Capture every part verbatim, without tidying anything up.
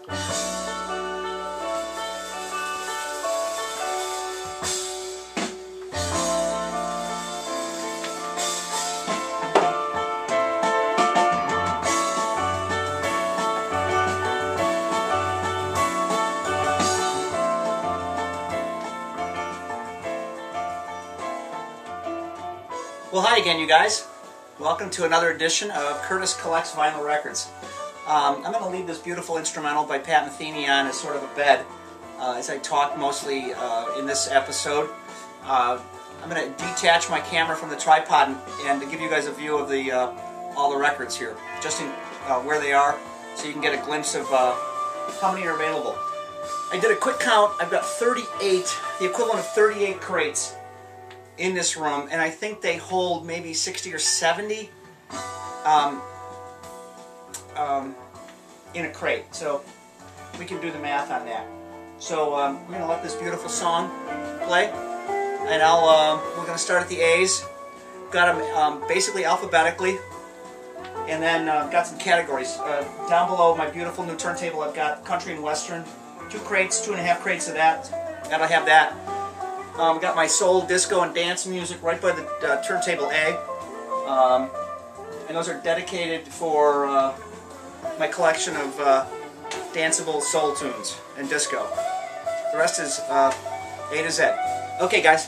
Well, hi again, you guys. Welcome to another edition of Curtis Collects Vinyl Records. Um, I'm going to leave this beautiful instrumental by Pat Metheny on as sort of a bed uh, as I talk mostly uh, in this episode. Uh, I'm going to detach my camera from the tripod and, and to give you guys a view of the uh, all the records here, just in uh, where they are, so you can get a glimpse of uh, how many are available. I did a quick count. I've got thirty-eight, the equivalent of thirty-eight crates in this room, and I think they hold maybe sixty or seventy um, um, in a crate. So we can do the math on that. So um, we're going to let this beautiful song play, and I'll uh, we're going to start at the A's. Got them um, basically alphabetically, and then uh, got some categories. Uh, down below my beautiful new turntable, I've got country and western, two crates, two and a half crates of that. Gotta have that. Um, got my soul, disco, and dance music right by the uh, turntable A. Um, and those are dedicated for uh, my collection of uh, danceable soul tunes and disco. The rest is uh, A to Z. Okay, guys.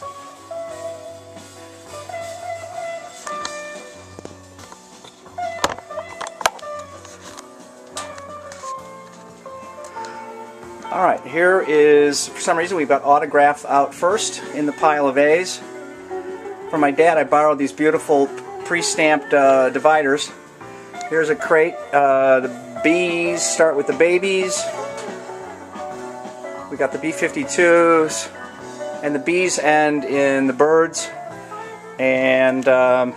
Alright, here is, for some reason, we've got Autograph out first in the pile of A's. From my dad, I borrowed these beautiful pre-stamped uh, dividers. Here's a crate. Uh, the B's start with the babies. We got the B fifty-twos. And the B's end in the birds. And um,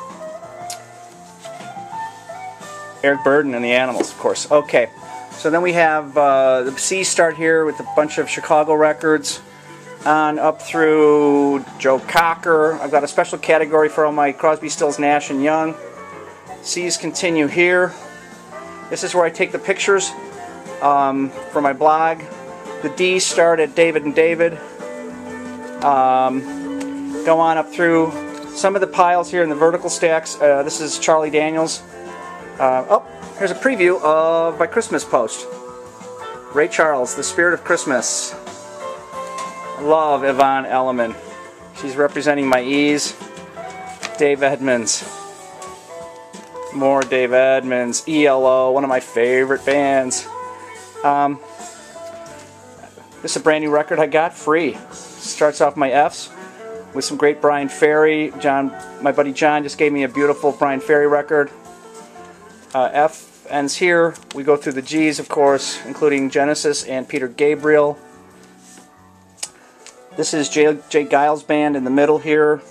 Eric Burdon and the Animals, of course. Okay. So then we have uh, the C's start here with a bunch of Chicago records on up through Joe Cocker. I've got a special category for all my Crosby, Stills, Nash and Young. C's continue here. This is where I take the pictures um, for my blog. The D's start at David and David. Um, go on up through some of the piles here in the vertical stacks. Uh, this is Charlie Daniels. Uh, oh. Here's a preview of my Christmas post. Ray Charles, The Spirit of Christmas. Love Yvonne Elliman. She's representing my E's. Dave Edmunds. More Dave Edmunds. E L O, one of my favorite bands. Um, this is a brand new record I got, free. Starts off my F's with some great Brian Ferry. John, my buddy John just gave me a beautiful Brian Ferry record. Uh, F ends here. We go through the G's, of course, including Genesis and Peter Gabriel. This is Jay, Jay Giles Band in the middle here.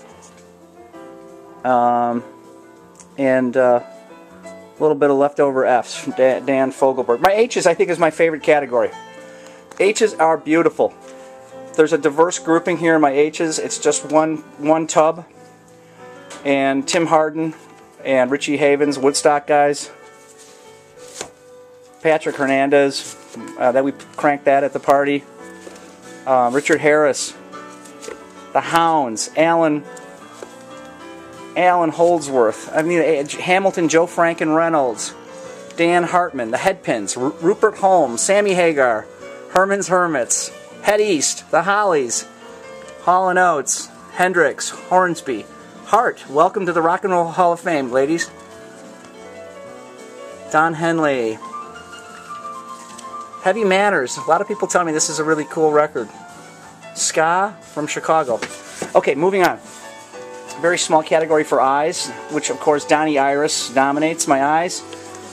Um, and uh, a little bit of leftover F's from Dan, Dan Fogelberg. My H's, I think, is my favorite category. H's are beautiful. There's a diverse grouping here in my H's. It's just one, one tub. And Tim Hardin and Richie Havens, Woodstock guys. Patrick Hernandez, uh, that we cranked that at the party. Uh, Richard Harris, the Hounds, Alan, Alan Holdsworth. I mean, Hamilton, Joe Franken Reynolds, Dan Hartman, the Headpins, R Rupert Holmes, Sammy Hagar, Herman's Hermits, Head East, the Hollies, Hall and Oates, Hendrix, Hornsby, Hart. Welcome to the Rock and Roll Hall of Fame, ladies. Don Henley. Heavy Manners. A lot of people tell me this is a really cool record. Ska from Chicago. Okay, moving on. Very small category for Eyes, which of course Donnie Iris dominates my Eyes.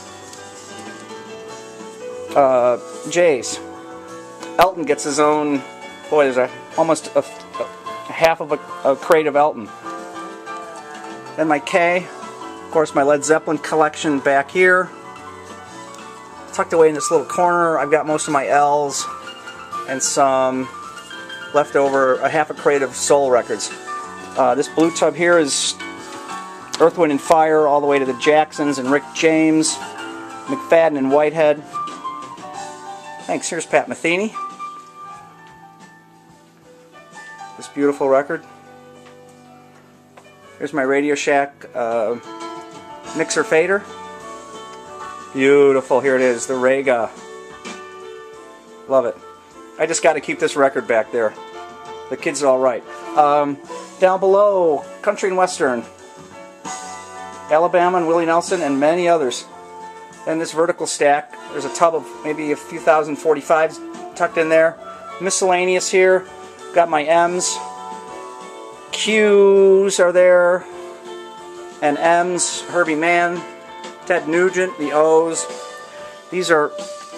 Uh, J's. Elton gets his own. Boy, there's a almost a, a half of a, a crate of Elton. Then my K. Of course, my Led Zeppelin collection back here. Tucked away in this little corner, I've got most of my L's and some leftover, a half a crate of soul records. Uh, this blue tub here is Earth, Wind and Fire all the way to the Jacksons and Rick James, McFadden and Whitehead. Thanks. Here's Pat Metheny. This beautiful record. Here's my Radio Shack uh, mixer fader. Beautiful. Here it is, the Rega. Love it. I just got to keep this record back there. The kids are all right. Um, down below, country and western, Alabama and Willie Nelson, and many others. Then this vertical stack, there's a tub of maybe a few thousand forty-fives tucked in there. Miscellaneous here. Got my M's. Q's are there. And M's. Herbie Mann. Ted Nugent. The O's. These are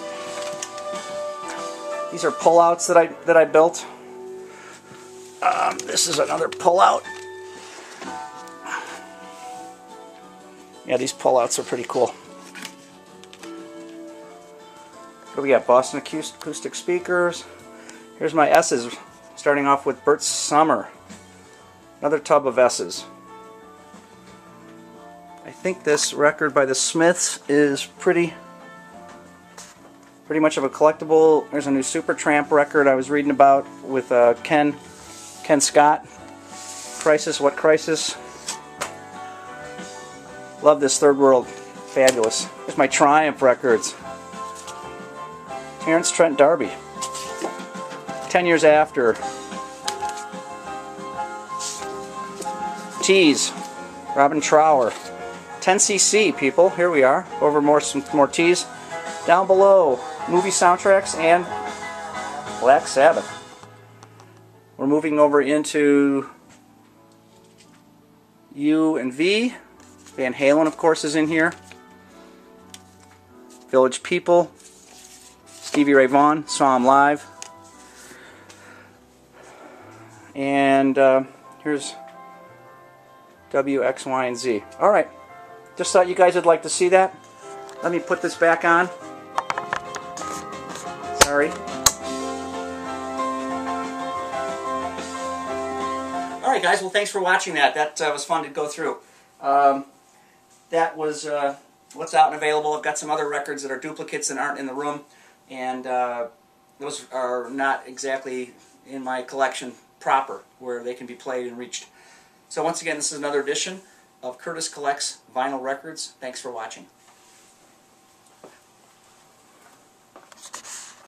these are pullouts that I that I built. Um, this is another pullout. Yeah, these pullouts are pretty cool. Here we got Boston acoustic speakers. Here's my S's, starting off with Bert Summer. Another tub of S's. I think this record by the Smiths is pretty pretty much of a collectible. There's a new Supertramp record I was reading about with uh, Ken Ken Scott. Crisis, What Crisis? Love this Third World. Fabulous. Here's my Triumph records. Terence Trent D'Arby. Ten years after. Tease. Robin Trower. ten C C, people. Here we are. Over more some more Tease. Down below, movie soundtracks and Black Sabbath. We're moving over into U and V. Van Halen, of course, is in here. Village People. Stevie Ray Vaughan, saw him live. And uh, here's W, X, Y, and Z. Alright, just thought you guys would like to see that. Let me put this back on. Sorry. Alright guys, well thanks for watching that. That uh, was fun to go through. Um, that was uh, what's out and available. I've got some other records that are duplicates and aren't in the room. And uh, those are not exactly in my collection proper, where they can be played and reached. So once again, this is another edition of Curtis Collects Vinyl Records. Thanks for watching.